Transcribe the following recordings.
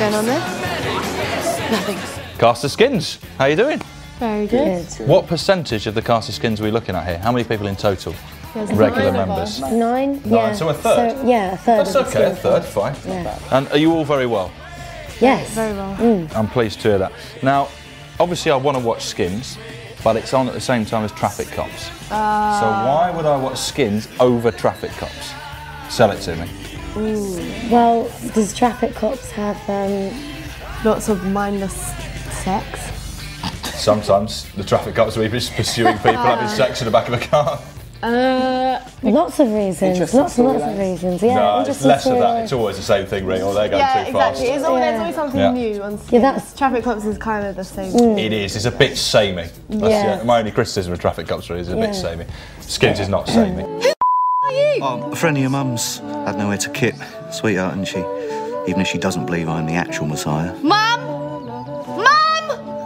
going on there? Nothing. Cast of Skins, how you doing? Very good. What percentage of the cast of Skins are we looking at here? How many people in total? Regular members? 9. Yeah. So a third? So, yeah, a third. That's okay, a third, fine. Yeah. And are you all very well? Yes. Very well. I'm pleased to hear that. Now, obviously I want to watch Skins, but it's on at the same time as Traffic Cops. So why would I watch Skins over Traffic Cops? Sell it to me. Well, does Traffic Cops have lots of mindless sex? Sometimes the Traffic Cops will be pursuing people having sex in the back of a car. lots of reasons. Lots of reasons. Yeah. No, it's less of that. It's always the same thing, really, or they're going too fast. Exactly. There's always something new on Skins. Yeah, Traffic Cops is kind of the same. It is. It's a bit samey. That's my only criticism of Traffic Cops really is a bit samey. Skins is not samey. Oh, a friend of your mum's had nowhere to kip. Sweetheart, isn't she? Even if she doesn't believe I'm the actual Messiah. Mum! Mum!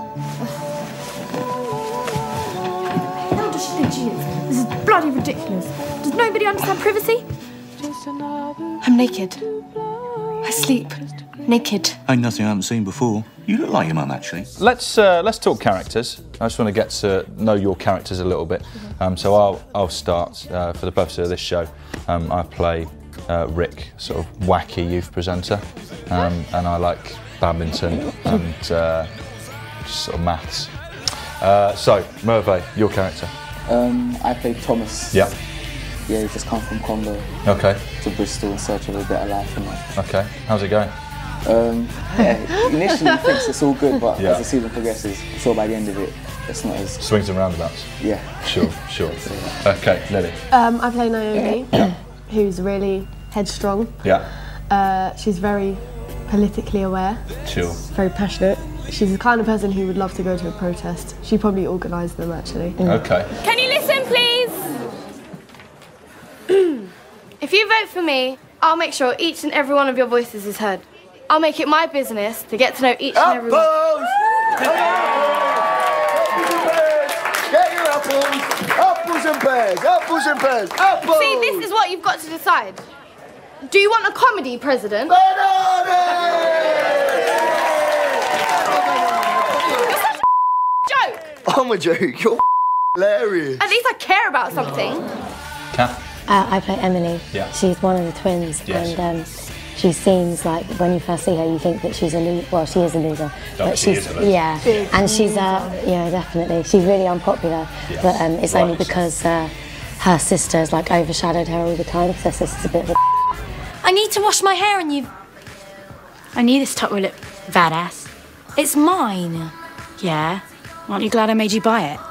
How does she think she is? This is bloody ridiculous. Does nobody understand privacy? I'm naked. I sleep naked. Ain't nothing I haven't seen before. You look like your mum, actually. Let's talk characters. I just want to get to know your characters a little bit. So I'll start for the purpose of this show. I play Rick, sort of wacky youth presenter, and I like badminton and just sort of maths. So Merve, your character. I play Thomas. Yeah. Yeah, he's just come from Congo. Okay. To Bristol in search of a better life and that. Okay. How's it going? Yeah, initially he thinks it's all good, but as the season progresses, I'm sure by the end of it, it's not as... Swings and roundabouts? Yeah. Sure. Okay, Lily. I play Naomi, who's really headstrong. Yeah. She's very politically aware. Sure. Very passionate. She's the kind of person who would love to go to a protest. She'd probably organise them, actually. Okay. Can you listen, please? If you vote for me, I'll make sure each and every one of your voices is heard. I'll make it my business to get to know each and every one. Get your apples! Apples and pears! Apples and pears! Apples! See, this is what you've got to decide. Do you want a comedy president? You're such a joke! I'm a joke. You're hilarious. At least I care about something. Kath? I play Emily. Yeah. She's one of the twins, and she seems like when you first see her, you think that she's a loser. Well, she is a loser, but she's and she's definitely. She's really unpopular, but it's only because her sister's like overshadowed her all the time. Because her sister's a bit of a. I need to wash my hair and you... I knew this top would look badass. It's mine. Yeah. Aren't you glad I made you buy it?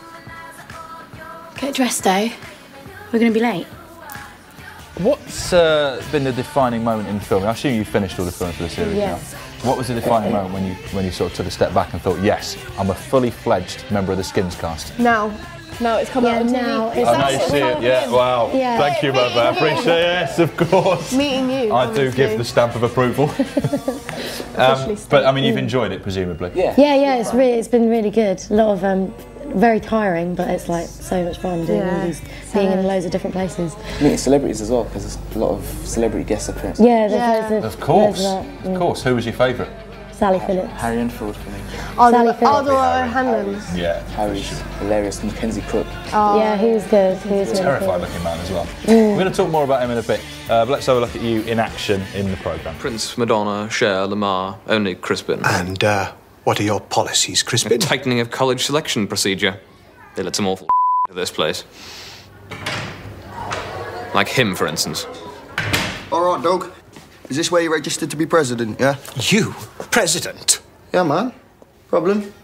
Get dressed, though. We're going to be late. What's been the defining moment in filming? I assume you finished all the films for the series now. What was the defining moment when you sort of took a step back and thought, yes, I'm a fully fledged member of the Skins cast? Now it's coming out on TV. Now it's now you see it. Yeah, wow. Yeah. Thank you, Merve. I appreciate it. Yes, of course. Meeting you. I do give the stamp of approval. But I mean, you've enjoyed it, presumably. Yeah. It's been really good. A lot of very tiring, but it's like so much fun doing all these, being in loads of different places. Meeting celebrities as well, because there's a lot of celebrity guest appearances. Yeah, there's loads of course. Of course. Who was your favourite? Sally Phillips. Harry Enfield for me. Sally Phillips. O'Hanlon. Yeah. Harry's hilarious. Mackenzie Crook. Yeah, he was good. He was really terrified looking man as well. We're going to talk more about him in a bit, but let's have a look at you in action in the programme. Prince, Madonna, Cher, Lamar, only Crispin. And what are your policies, Crispin? Tightening of college selection procedure. They let some awful to this place. Like him, for instance. All right, dog. Is this where you're registered to be president, yeah? You? President? Yeah, man. Problem?